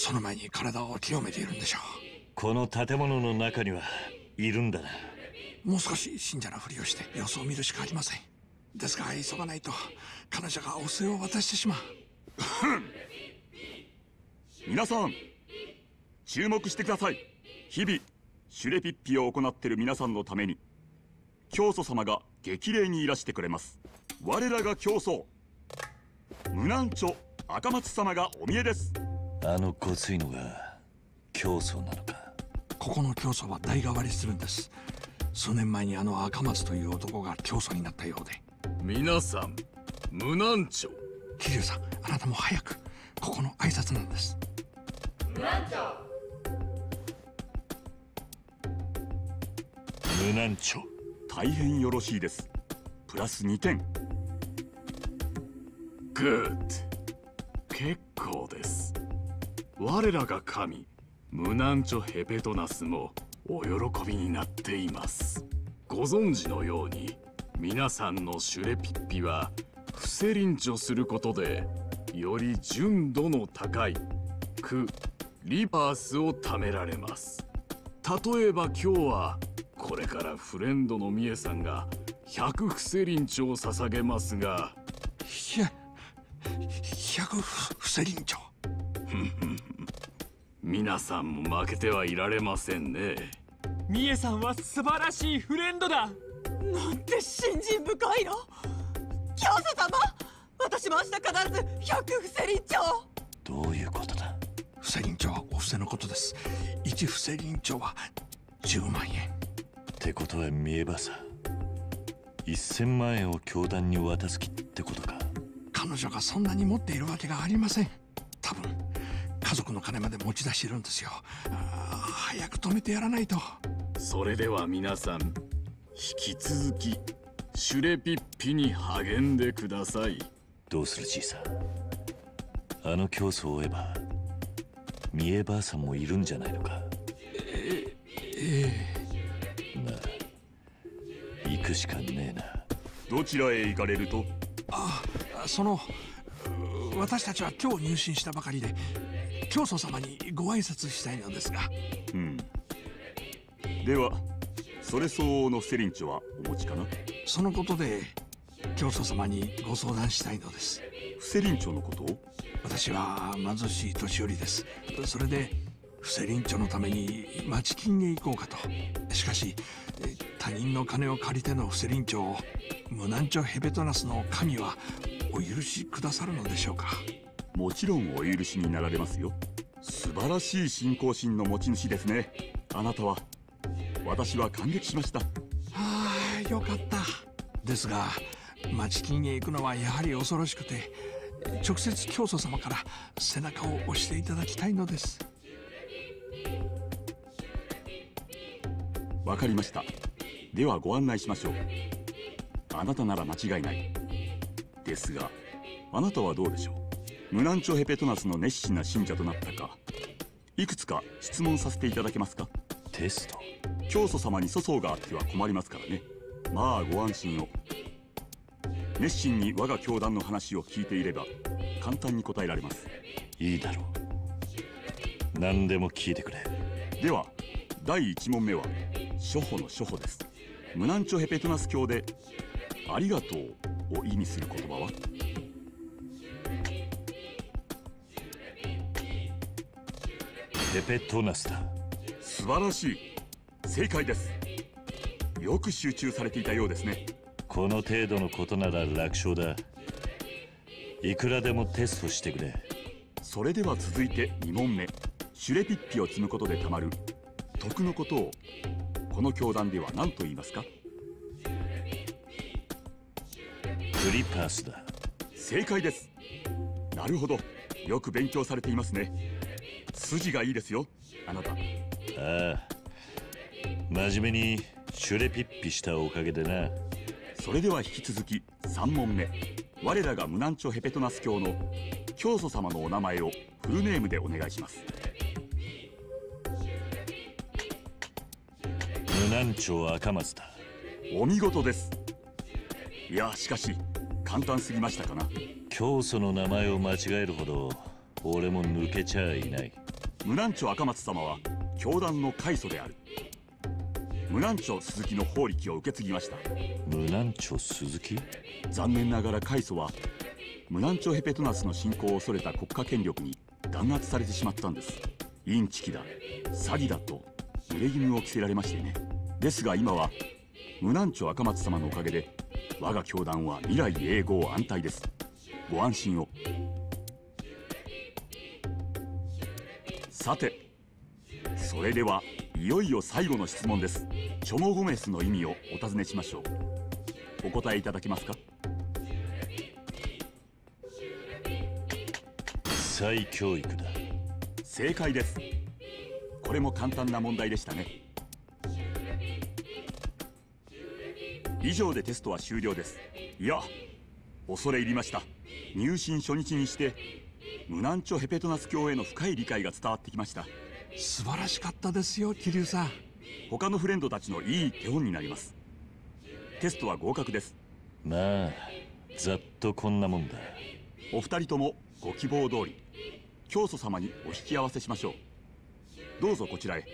その前に体を清めているんでしょう。 この建物の中にはいるんだな。 もう少し信者のふりをして様子を見るしかありません。ですが急がないと彼女がお布施を渡してしまう。 皆さん注目してください。日々シュレピッピを行っている皆さんのために教祖様が激励にいらしてくれます。我らが教祖ムナンチョ赤松様がお見えです。 あのごついのが教祖なのか？ ここの教祖は代替わりするんです。数年前にあの赤松という男が教祖になったようで。 皆さん、ムナンチョ。 桐生さん、あなたも早く。ここの挨拶なんです。 ムナンチョ。 ムナンチョ。 大変よろしいです。プラスにてん。 グッド。結構です。我らが神ムナンチョヘペトナスもお喜びになっています。ご存知のように皆さんのシュレピッピは伏せ臨調することでより純度の高いク・リバースを貯められます。例えば今日はこれからフレンドのミエさんがひゃく伏せ臨調を捧げますが、 いやひゃく伏せ臨調皆さんも負けてはいられませんね。 ミエさんは素晴らしいフレンドだ。 なんて信心深いの。教祖様、私も明日必ずひゃく伏せ臨調。 どういうことだ？ 伏せ臨調はお布施のことです。いち伏せ臨調はじゅうまんえん。 ってことは見えばさ、いっせんまんえんを教団に渡す気ってことか？ 彼女がそんなに持っているわけがありません。多分家族の金まで持ち出してるんですよ。早く止めてやらないと。 それでは皆さん、引き続きシュレピッピに励んでください。 どうするじいさん、あの競争を追えば三重ばあさんもいるんじゃないのか。 えええなあ、行くしかねえな。 どちらへ行かれると？ ああ、その私たちは今日入信したばかりで教祖様にご挨拶したいのですが。 うん。ではそれ相応のセリンチョはお持ちかな？ そのことで教祖様にご相談したいのです。 フセリンチョのことを？ 私は貧しい年寄りです。それでフセリンチョのために町金へ行こうかと。しかし他人の金を借りてのフセリンチョをムナンチョヘペトナスの神はお許しくださるのでしょうか？ もちろんお許しになられますよ。素晴らしい信仰心の持ち主ですね、あなたは。私は感激しました。 はあ、よかった。ですが町金へ行くのはやはり恐ろしくて、直接教祖様から背中を押していただきたいのです。 わかりました。ではご案内しましょう。あなたなら間違いない。ですがあなたはどうでしょう。ムナンチョヘペトナスの熱心な信者となったか、いくつか質問させていただけますか？ テスト？ 教祖様に粗相があっては困りますからね。まあご安心を。熱心に我が教団の話を聞いていれば簡単に答えられます。 いいだろう、何でも聞いてくれ。 ではだいいち問目は初歩の初歩です。ムナンチョヘペトナス教でありがとうを意味する言葉は？ ヘペトナスだ。 素晴らしい、正解です。よく集中されていたようですね。 この程度のことなら楽勝だ。いくらでもテストしてくれ。 それでは続いてに問目、シュレピッピを積むことでたまる徳のことをこの教団では何と言いますか？ クリパースだ。 正解です。なるほど、よく勉強されていますね。筋がいいですよ、あなた。 ああ、真面目にシュレピッピしたおかげでな。 それでは引き続きさん問目、我らがムナンチョヘペトナス教の教祖様のお名前をフルネームでお願いします。 ムナンチョ赤松だ。 お見事です。いや、しかし簡単すぎましたかな。 教祖の名前を間違えるほど俺も抜けちゃいない。 ムナンチョ赤松様は教団の開祖である。ムナンチョ鈴木の法力を受け継ぎました。 ムナンチョ鈴木？ 残念ながら開祖はムナンチョヘペトナスの侵攻を恐れた国家権力に弾圧されてしまったんです。インチキだ、詐欺だと濡れ衣を着せられましてね。ですが今はムナンチョ赤松様のおかげで我が教団は未来永劫安泰です。ご安心を。さて、それではいよいよ最後の質問です。チョモゴメスの意味をお尋ねしましょう。お答えいただけますか？ 再教育だ。 正解です。これも簡単な問題でしたね。以上でテストは終了です。いや、恐れ入りました。入信初日にしてムナンチョヘペトナス教への深い理解が伝わってきました。 素晴らしかったですよ、桐生さん。 他のフレンドたちのいい手本になります。テストは合格です。 まあざっとこんなもんだ。 お二人ともご希望通り教祖様にお引き合わせしましょう。どうぞこちらへ。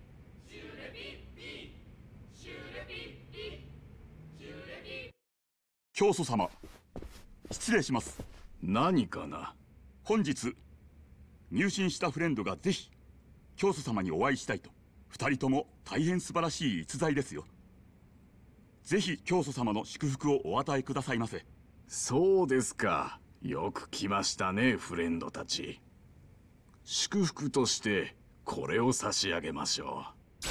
教祖様、失礼します。 何かな？ 本日入信したフレンドがぜひ教祖様にお会いしたいと。二人とも大変素晴らしい逸材ですよ。ぜひ教祖様の祝福をお与えくださいませ。 そうですか。よく来ましたね、フレンドたち。祝福としてこれを差し上げましょう。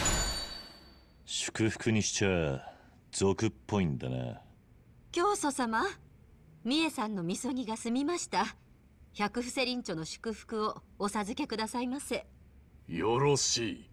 祝福にしちゃ俗っぽいんだな。 教祖様、 ミエさんのみそぎが済みました。百伏せ林長の祝福をお授けくださいませ。 よろしい。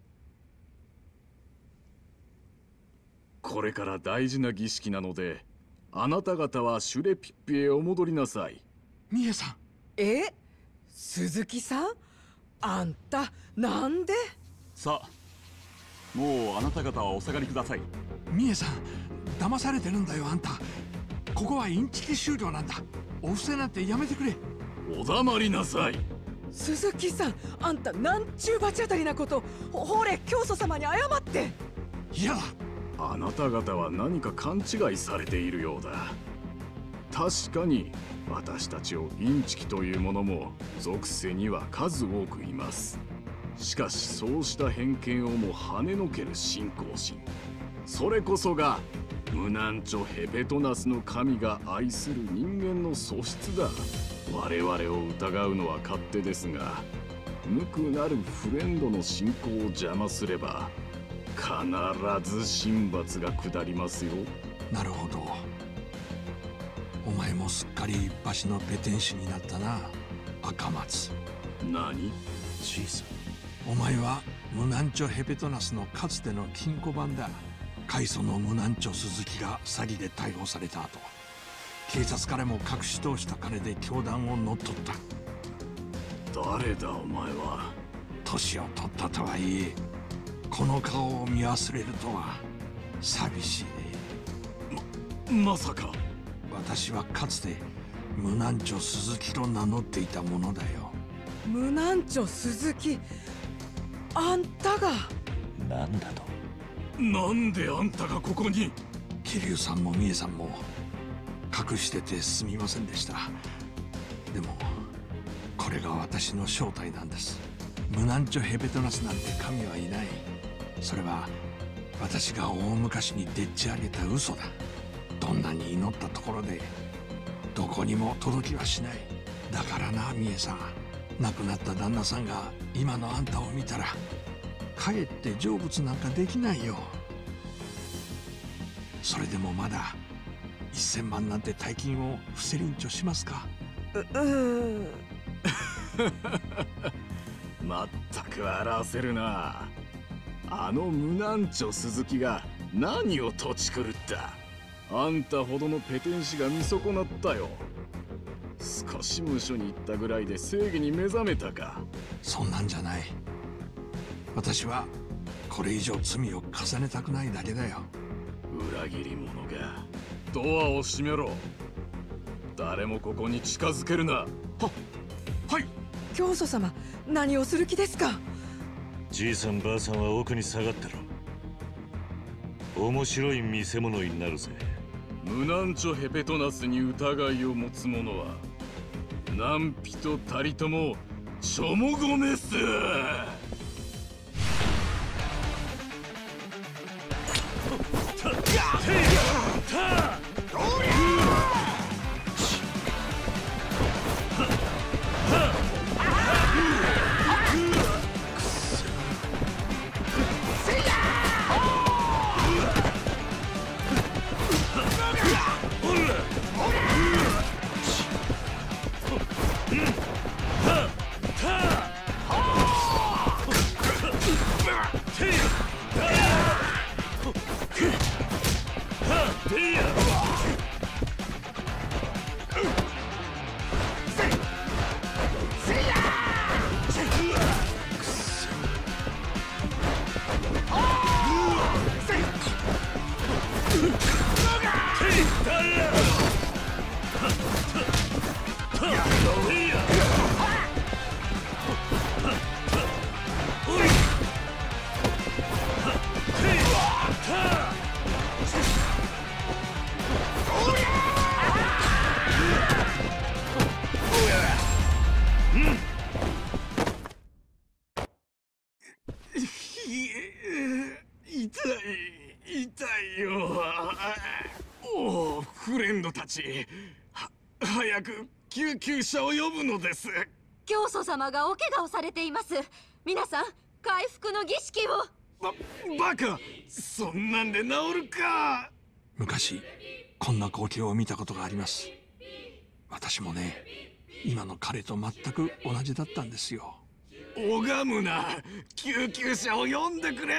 これから大事な儀式なので、あなた方はシュレピッピへお戻りなさい。 ミエさん。 え、鈴木さん、あんたなんで？ さあ、もうあなた方はお下がりください。 ミエさん、騙されてるんだよ。あんた、ここはインチキ修行なんだ。お布施なんてやめてくれ。 お黙りなさい。 鈴木さん、あんたなんちゅう罰当たりなこと。ほほれ、教祖様に謝って。 いや、 あなた方は何か勘違いされているようだ。確かに私たちをインチキというものも属性には数多くいます。しかしそうした偏見をも跳ねのける信仰心、それこそがムナンチョ・ヘペトナスの神が愛する人間の素質だ。我々を疑うのは勝手ですが、無垢なるフレンドの信仰を邪魔すれば必ず神罰が下りますよ。 なるほど。お前もすっかり一発のペテン師になったな、赤松。 何？ ジース。お前はムナンチョ・ヘペトナスのかつての金庫番だ。開祖のムナンチョ・鈴木が詐欺で逮捕された後、警察からも隠し通した金で教団を乗っ取った。 誰だお前は。 年を取ったとはいえ、この顔を見忘れるとは寂しいね。 ま、まさか。 私はかつてムナンチョ・鈴木と名乗っていたものだよ。 ムナンチョ・鈴木、あんたが。 なんだと。 なんであんたがここに。 桐生さんも美恵さんも隠しててすみませんでした。でもこれが私の正体なんです。ムナンチョ・ヘペトナスなんて神はいない。それは私が大昔にでっち上げた嘘だ。どんなに祈ったところでどこにも届きはしない。だからな、美恵さん、亡くなった旦那さんが今のあんたを見たらかえって成仏なんかできないよ。それでもまだいっせんまんなんて大金を伏せりんちょしますか？ ううんまったく笑わせるな。あのムナンチョ・鈴木が何をとち狂った。あんたほどのペテン師が見損なったよ。少し無所に行ったぐらいで正義に目覚めたか。 そんなんじゃない。私はこれ以上罪を重ねたくないだけだよ。 裏切り者が。ドアを閉めろ。誰もここに近づけるな。ははい。 教祖様、何をする気ですか？ じいさんばあさんは奥に下がってろ。面白い見せ物になるぜ。 ムナンチョ・ヘペトナスに疑いを持つ者は何人たりともちょもごめす。おお、フレンドたち、は早く救急車を呼ぶのです。 教祖様がお怪我をされています。皆さん、回復の儀式を。 ば、バカ、そんなんで治るか。 昔こんな光景を見たことがあります。 私もね、今の彼と全く同じだったんですよ。 拝むな、救急車を呼んでくれ。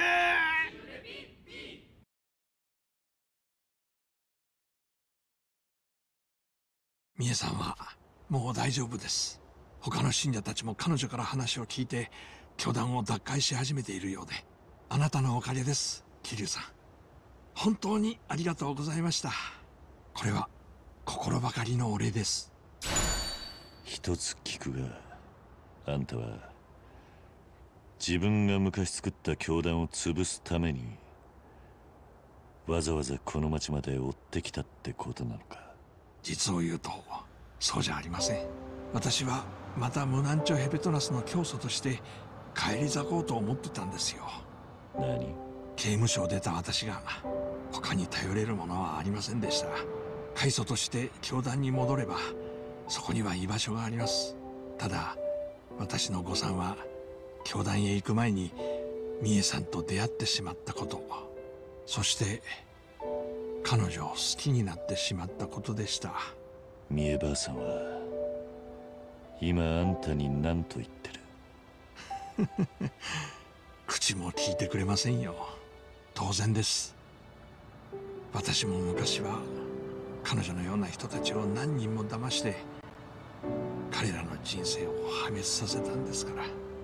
美恵さんはもう大丈夫です。他の信者たちも彼女から話を聞いて教団を脱会し始めているようで、あなたのおかげです、桐生さん。本当にありがとうございました。これは心ばかりのお礼です。 一つ聞くが、あんたは自分が昔作った教団を潰すためにわざわざこの町まで追ってきたってことなのか？ 実を言うとそうじゃありません。私はまたムナンチョ・ヘペトナスの教祖として返り咲こうと思ってたんですよ。 何？ 刑務所を出た私が他に頼れるものはありませんでした。開祖として教団に戻ればそこには居場所があります。ただ私の誤算は教団へ行く前に美恵さんと出会ってしまったこと、そして彼女を好きになってしまったことでした。 美恵ばあさんは今あんたに何と言ってる？ 口も聞いてくれませんよ。当然です。私も昔は彼女のような人たちを何人も騙して彼らの人生を破滅させたんですから。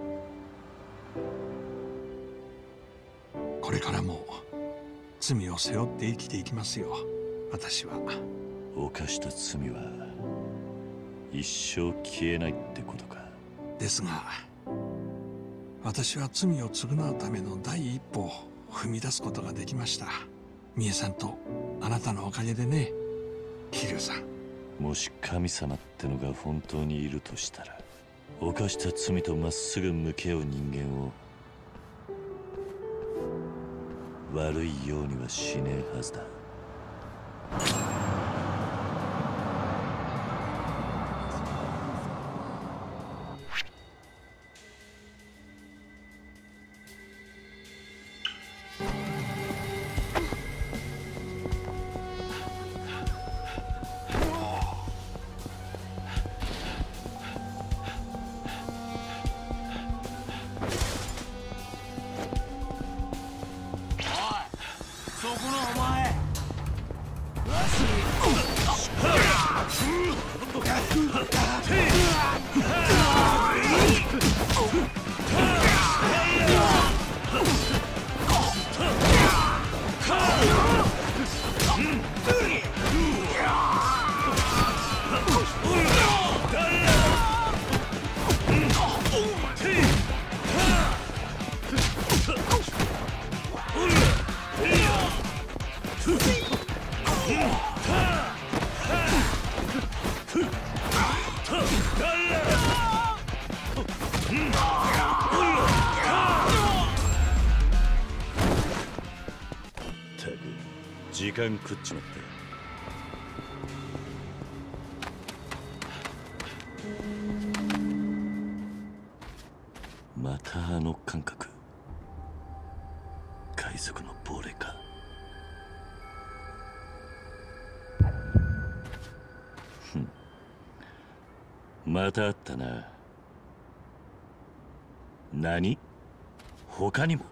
これからも罪を背負って生きていきますよ、私は。 犯した罪は一生消えないってことか。 ですが私は罪を償うための第一歩を踏み出すことができました。美恵さんとあなたのおかげでね、桐生さん。 もし神様ってのが本当にいるとしたら、犯した罪とまっすぐ向き合う人間を悪いようにはしねえはずだ。時間食っちまった。またあの感覚。海賊の亡霊か。ふん、またあったな。何？他にも。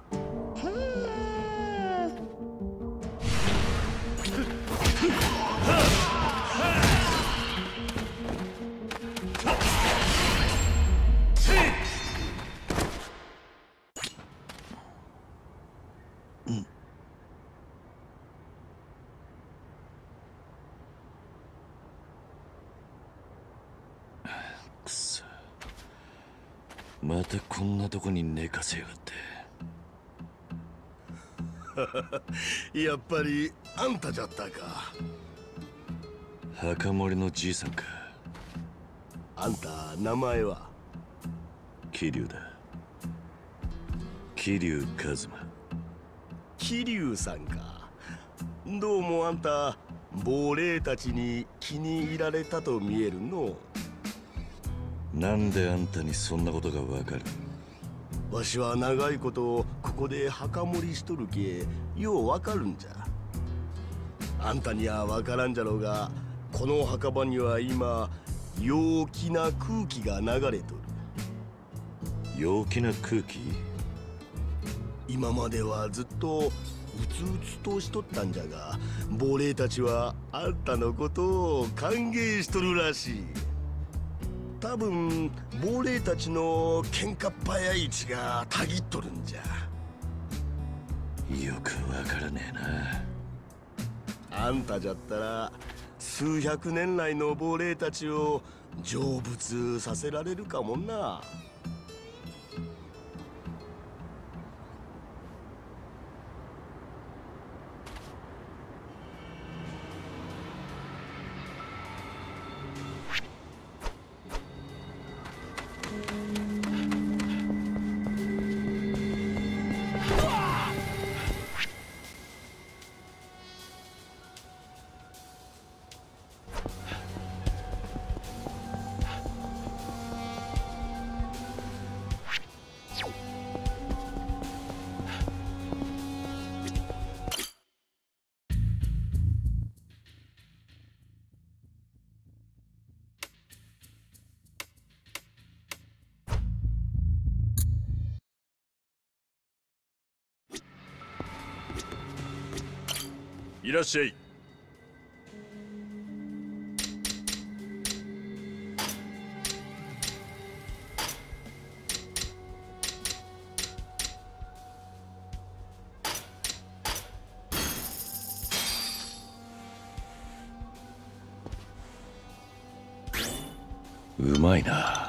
くそ、またこんなとこに寝かせやがって。 やっぱりあんたじゃったか。 墓守のじいさんか。 あんた名前は？ 桐生だ。桐生一馬。 桐生さんか。どうもあんた亡霊たちに気に入られたと見えるの。 なんであんたにそんなことがわかる？ わしは長いことここで墓守りしとるけようわかるんじゃ。あんたにはわからんじゃろうが、 この墓場には今陽気な空気が流れとる。 陽気な空気？ 今まではずっとうつうつとしとったんじゃが、亡霊たちはあんたのことを歓迎しとるらしい。多分亡霊たちの喧嘩っ早い血がたぎっとるんじゃ。 よくわからねえな。 あんたじゃったら数百年来の亡霊たちを成仏させられるかもな。 いらっしゃい。 うまいな。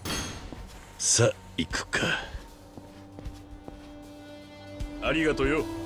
さあ行くか。 ありがとよ。